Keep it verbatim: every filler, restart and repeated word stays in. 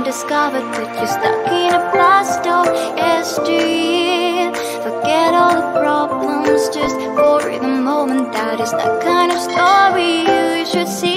discovered that you're stuck in a past or yesteryear. Forget all the problems just for the moment. That is the kind of story you should see.